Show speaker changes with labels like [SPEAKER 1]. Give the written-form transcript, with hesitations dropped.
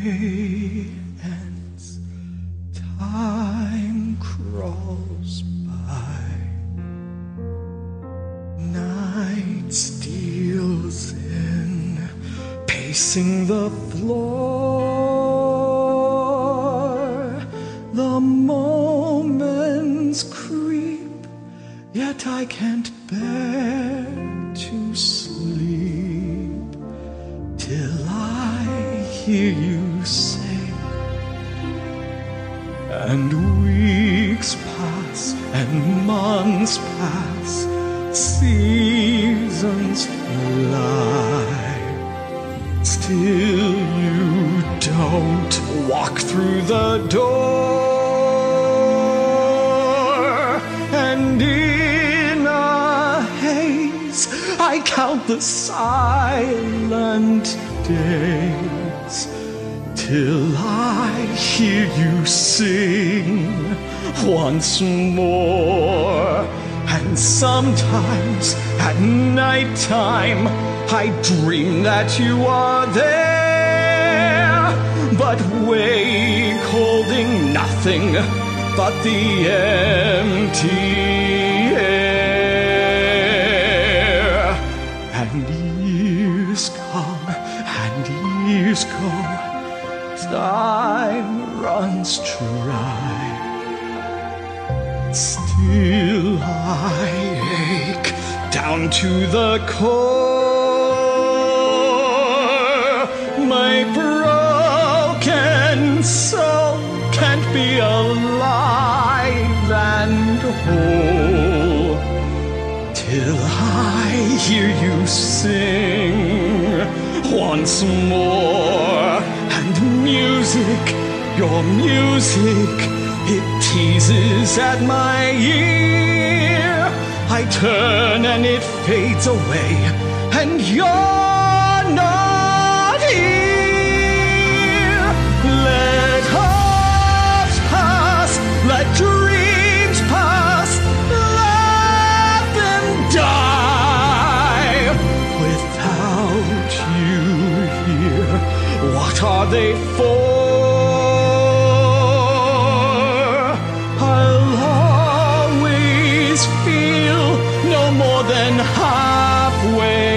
[SPEAKER 1] day ends, time crawls by, night steals in, pacing the floor. The moments creep, yet I can't bear to sleep till I hear you say. And weeks pass and months pass, seasons fly, still you don't walk through the door. And in a haze I count the silent days till I hear you sing once more. And sometimes at night time I dream that you are there, but wake holding nothing but the empty air. And years come and years go, time runs dry, still I ache down to the core. My broken soul can't be alive and whole till I hear you sing once more. And music, your music, it teases at my ear. I turn and it fades away, and you're not here. Let hopes pass, let dreams pass, let them die. Without you here, what are they for? I'll always feel no more than halfway